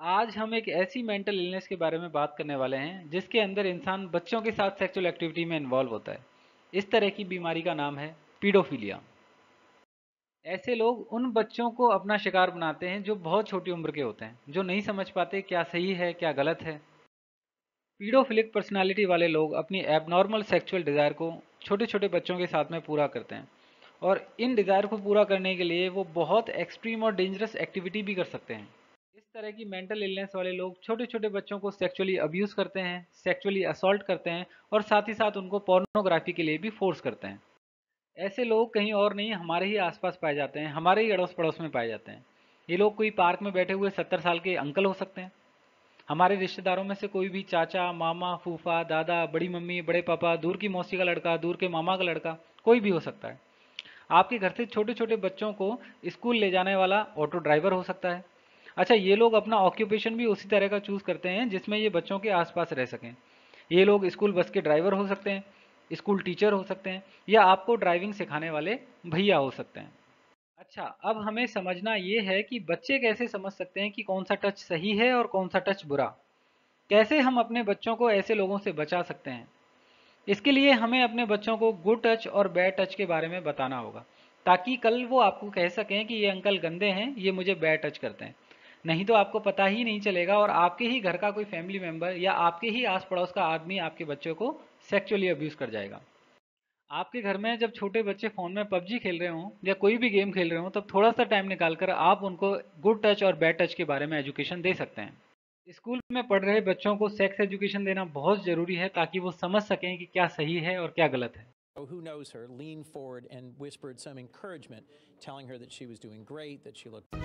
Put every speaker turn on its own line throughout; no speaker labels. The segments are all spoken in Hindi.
आज हम एक ऐसी मेंटल इलनेस के बारे में बात करने वाले हैं जिसके अंदर इंसान बच्चों के साथ सेक्सुअल एक्टिविटी में इन्वॉल्व होता है। इस तरह की बीमारी का नाम है पीडोफिलिया। ऐसे लोग उन बच्चों को अपना शिकार बनाते हैं जो बहुत छोटी उम्र के होते हैं, जो नहीं समझ पाते क्या सही है क्या गलत है। पीडोफिलिक पर्सनालिटी वाले लोग अपनी एबनॉर्मल सेक्सुअल डिज़ायर को छोटे छोटे बच्चों के साथ में पूरा करते हैं, और इन डिज़ायर को पूरा करने के लिए वो बहुत एक्सट्रीम और डेंजरस एक्टिविटी भी कर सकते हैं। इस तरह की मेंटल इलनेस वाले लोग छोटे छोटे बच्चों को सेक्सुअली अब्यूज़ करते हैं, सेक्सुअली असॉल्ट करते हैं, और साथ ही साथ उनको पोर्नोग्राफी के लिए भी फोर्स करते हैं। ऐसे लोग कहीं और नहीं, हमारे ही आसपास पाए जाते हैं, हमारे ही अड़ोस पड़ोस में पाए जाते हैं। ये लोग कोई पार्क में बैठे हुए 70 साल के अंकल हो सकते हैं, हमारे रिश्तेदारों में से कोई भी चाचा, मामा, फूफा, दादा, बड़ी मम्मी, बड़े पापा, दूर की मौसी का लड़का, दूर के मामा का लड़का, कोई भी हो सकता है। आपके घर से छोटे छोटे बच्चों को स्कूल ले जाने वाला ऑटो ड्राइवर हो सकता है। अच्छा, ये लोग अपना ऑक्यूपेशन भी उसी तरह का चूज करते हैं जिसमें ये बच्चों के आसपास रह सकें। ये लोग स्कूल बस के ड्राइवर हो सकते हैं, स्कूल टीचर हो सकते हैं, या आपको ड्राइविंग सिखाने वाले भैया हो सकते हैं। अच्छा, अब हमें समझना ये है कि बच्चे कैसे समझ सकते हैं कि कौन सा टच सही है और कौन सा टच बुरा। कैसे हम अपने बच्चों को ऐसे लोगों से बचा सकते हैं। इसके लिए हमें अपने बच्चों को गुड टच और बैड टच के बारे में बताना होगा, ताकि कल वो आपको कह सकें कि ये अंकल गंदे हैं, ये मुझे बैड टच करते हैं। नहीं तो आपको पता ही नहीं चलेगा, और आपके ही घर का कोई फैमिली मेंबर या आपके ही आस पड़ोस का आदमी आपके बच्चों को सेक्सुअली अब्यूज कर जाएगा। आपके घर में जब छोटे बच्चे फ़ोन में पबजी खेल रहे हों या कोई भी गेम खेल रहे हों, तब थोड़ा सा टाइम निकाल कर आप उनको गुड टच और बैड टच के बारे में एजुकेशन दे सकते हैं। स्कूल में पढ़ रहे बच्चों को सेक्स एजुकेशन देना बहुत ज़रूरी है, ताकि वो समझ सकें कि क्या सही है और क्या गलत है।
Who knows her leaned forward and whispered some encouragement, telling her that she was doing great, that she looked.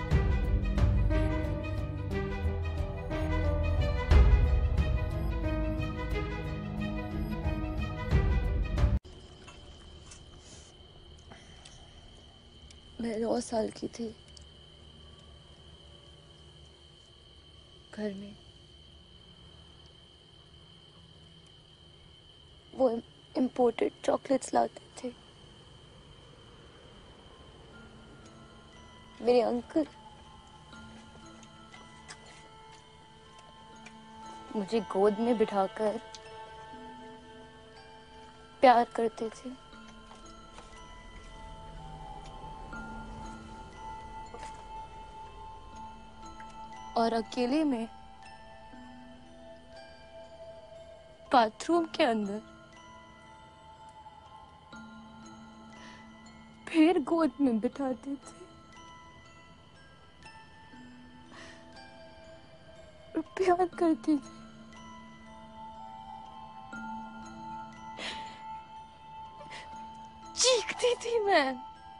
मैं 9 साल की थी। घर में वो इम्पोर्टेड चॉकलेट्स लाते थे। मेरे अंकल मुझे गोद में बिठाकर प्यार करते थे। और अकेले में बाथरूम के अंदर फिर गोद में बिठाते थे और प्यार करते थे। चीखती थी मैं,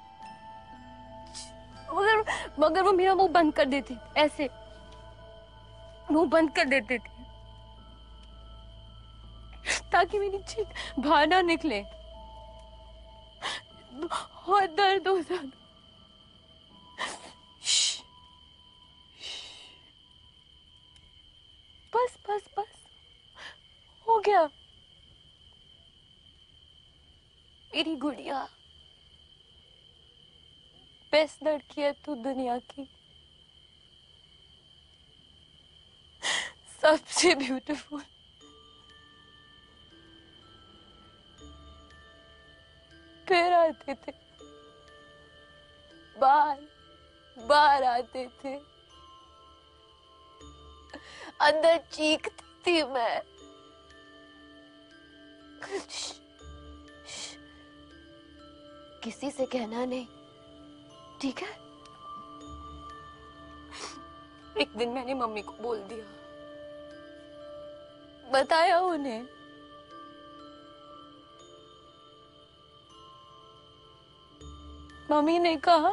मगर मगर वो मेरा मुंह बंद कर देते, ऐसे मुंह बंद कर देते थे ताकि मेरी चीख बाहर ना निकले। बहुत दर्द होता था। बस बस बस, हो गया। मेरी गुड़िया, बेस्ट लड़की है तू दुनिया की, सबसे ब्यूटीफुल। फिर आते थे, बार बार आते थे। अंदर चीखती थी मैं। किसी से कहना नहीं, ठीक है? एक दिन मैंने मम्मी को बोल दिया, बताया उन्हें। मम्मी ने कहा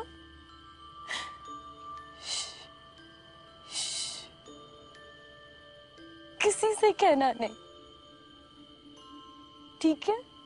किसी से कहना नहीं, ठीक है?